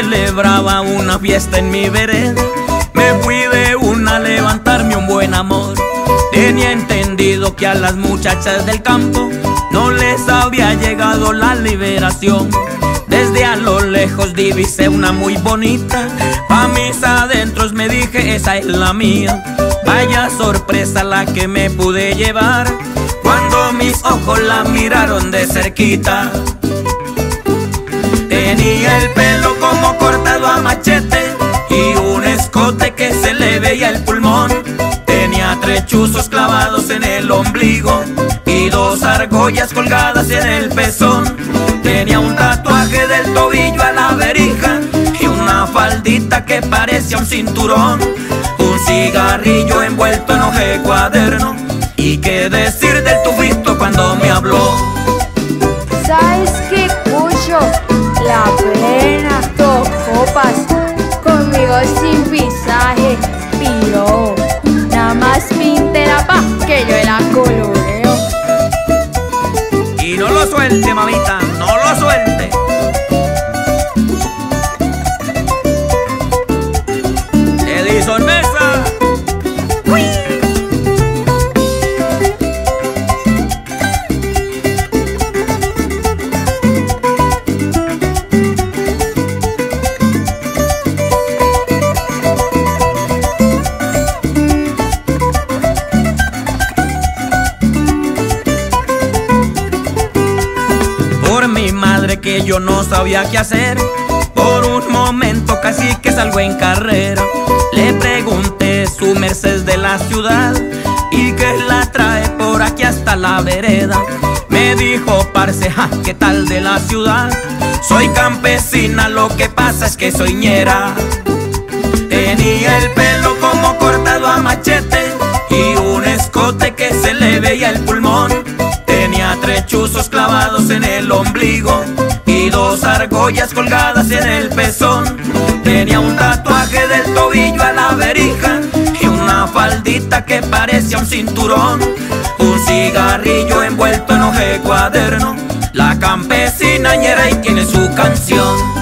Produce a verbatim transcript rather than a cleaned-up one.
celebraba una fiesta en mi vereda. Me fui de una a levantarme un buen amor. Tenía entendido que a las muchachas del campo no les había llegado la liberación. Desde a lo lejos divisé una muy bonita. Pa' mis adentros me dije, esa es la mía. Vaya sorpresa la que me pude llevar cuando mis ojos la miraron de cerquita. Tenía el pelo como cortado a machete y un escote que se le veía el pulmón. Tenía tres chuzos clavados en el ombligo y dos argollas colgadas en el pezón. Tenía un tatuaje del tobillo a la verija y una faldita que parecía un cinturón. Un cigarrillo envuelto en hoja de cuaderno. ¿Y qué decir del tufito cuando me habló? ¿Sabes qué, Cucho? La plena, dos copas, conmigo sin visaje, piro. Nada más píntela pa' que yo la coloreo. Y no lo suelte, mamita, no lo suelte. Edison Mesa. ¡Uy! Por mi madre que yo no sabía qué hacer, por un momento casi que salgo en carrera. Le pregunté su merced de la ciudad y que la trae por aquí hasta la vereda. Me dijo, parce, ja, ¿qué tal de la ciudad? Soy campesina, lo que pasa es que soy ñera. Tenía el pelo como cortado a machete y un escote que se le veía el pulmón. Tenía tres chuzos clavados en el ombligo y dos argollas colgadas en el pezón. Tenía un tatuaje del tobillo a la verija y una faldita que parecía un cinturón. Un cigarrillo envuelto en hoja de cuaderno. La campesina ñera y tiene su canción.